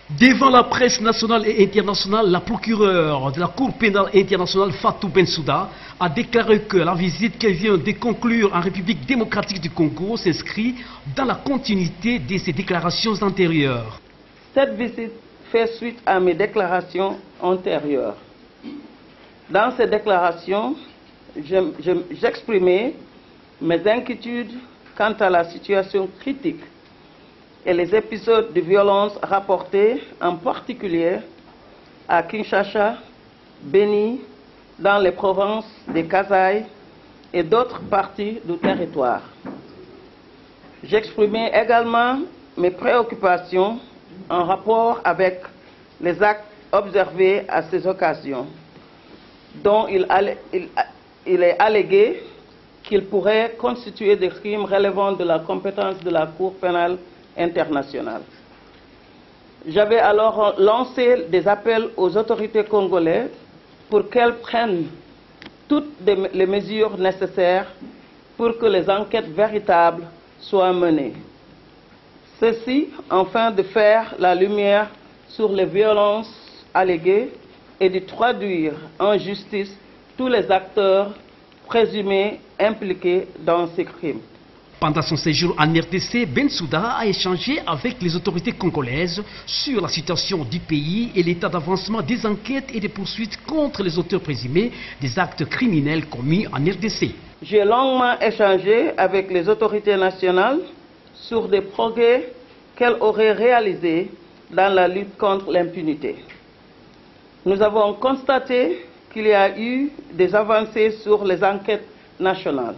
Devant la presse nationale et internationale, la procureure de la Cour pénale internationale Fatou Bensouda a déclaré que la visite qu'elle vient de conclure en République démocratique du Congo s'inscrit dans la continuité de ses déclarations antérieures. Cette visite fait suite à mes déclarations antérieures. Dans ces déclarations, j'exprimais mes inquiétudes quant à la situation critique et les épisodes de violence rapportés en particulier à Kinshasa, Beni, dans les provinces de Kasai et d'autres parties du territoire. J'exprimais également mes préoccupations en rapport avec les actes observés à ces occasions, dont il est allégué qu'ils pourraient constituer des crimes relevant de la compétence de la Cour pénale internationale. J'avais alors lancé des appels aux autorités congolaises pour qu'elles prennent toutes les mesures nécessaires pour que les enquêtes véritables soient menées. Ceci afin de faire la lumière sur les violences alléguées et de traduire en justice tous les acteurs présumés impliqués dans ces crimes. Pendant son séjour en RDC, Bensouda a échangé avec les autorités congolaises sur la situation du pays et l'état d'avancement des enquêtes et des poursuites contre les auteurs présumés des actes criminels commis en RDC. J'ai longuement échangé avec les autorités nationales sur des progrès qu'elles auraient réalisés dans la lutte contre l'impunité. Nous avons constaté qu'il y a eu des avancées sur les enquêtes nationales.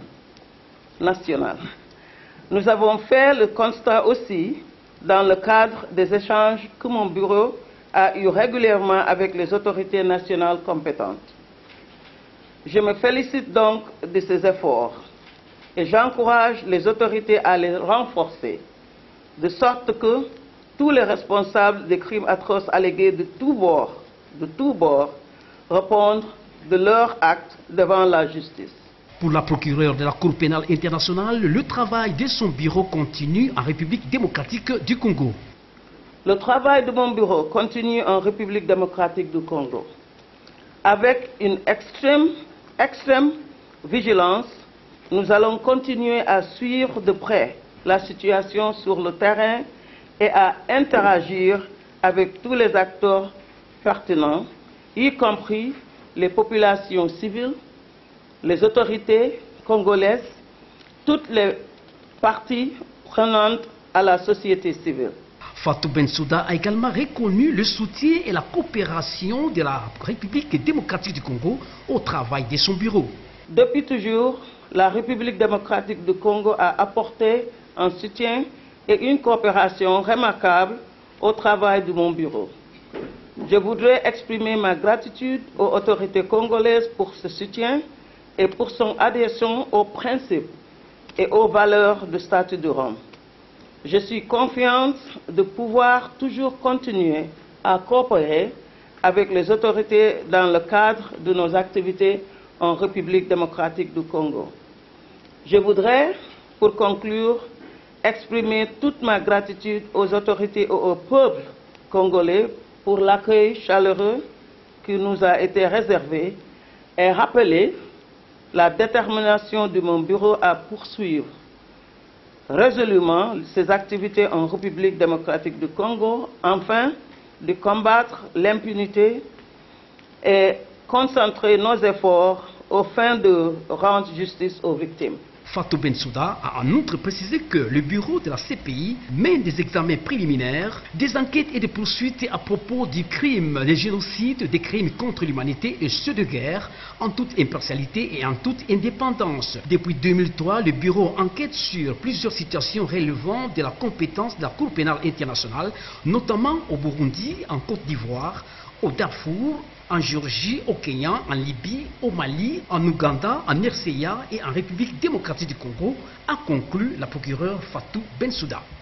Nous avons fait le constat aussi dans le cadre des échanges que mon bureau a eu régulièrement avec les autorités nationales compétentes. Je me félicite donc de ces efforts et j'encourage les autorités à les renforcer, de sorte que tous les responsables des crimes atroces allégués de tous bords, répondent de leurs actes devant la justice. Pour la procureure de la Cour pénale internationale, le travail de son bureau continue en République démocratique du Congo. Le travail de mon bureau continue en République démocratique du Congo. Avec une extrême vigilance, nous allons continuer à suivre de près la situation sur le terrain et à interagir avec tous les acteurs pertinents, y compris les populations civiles, les autorités congolaises, toutes les parties prenantes à la société civile. Fatou Bensouda a également reconnu le soutien et la coopération de la République démocratique du Congo au travail de son bureau. Depuis toujours, la République démocratique du Congo a apporté un soutien et une coopération remarquable au travail de mon bureau. Je voudrais exprimer ma gratitude aux autorités congolaises pour ce soutien et pour son adhésion aux principes et aux valeurs du statut de Rome. Je suis confiante de pouvoir toujours continuer à coopérer avec les autorités dans le cadre de nos activités en République démocratique du Congo. Je voudrais, pour conclure, exprimer toute ma gratitude aux autorités et au peuple congolais pour l'accueil chaleureux qui nous a été réservé et rappeler la détermination de mon bureau à poursuivre résolument ses activités en République démocratique du Congo, afin de combattre l'impunité et concentrer nos efforts aux fins de rendre justice aux victimes. Fatou Bensouda a en outre précisé que le bureau de la CPI mène des examens préliminaires, des enquêtes et des poursuites à propos du crime, des génocides, des crimes contre l'humanité et ceux de guerre, en toute impartialité et en toute indépendance. Depuis 2003, le bureau enquête sur plusieurs situations relevant de la compétence de la Cour pénale internationale, notamment au Burundi, en Côte d'Ivoire, au Darfour, en Géorgie, au Kenya, en Libye, au Mali, en Ouganda, en RCA et en République démocratique du Congo, a conclu la procureure Fatou Bensouda.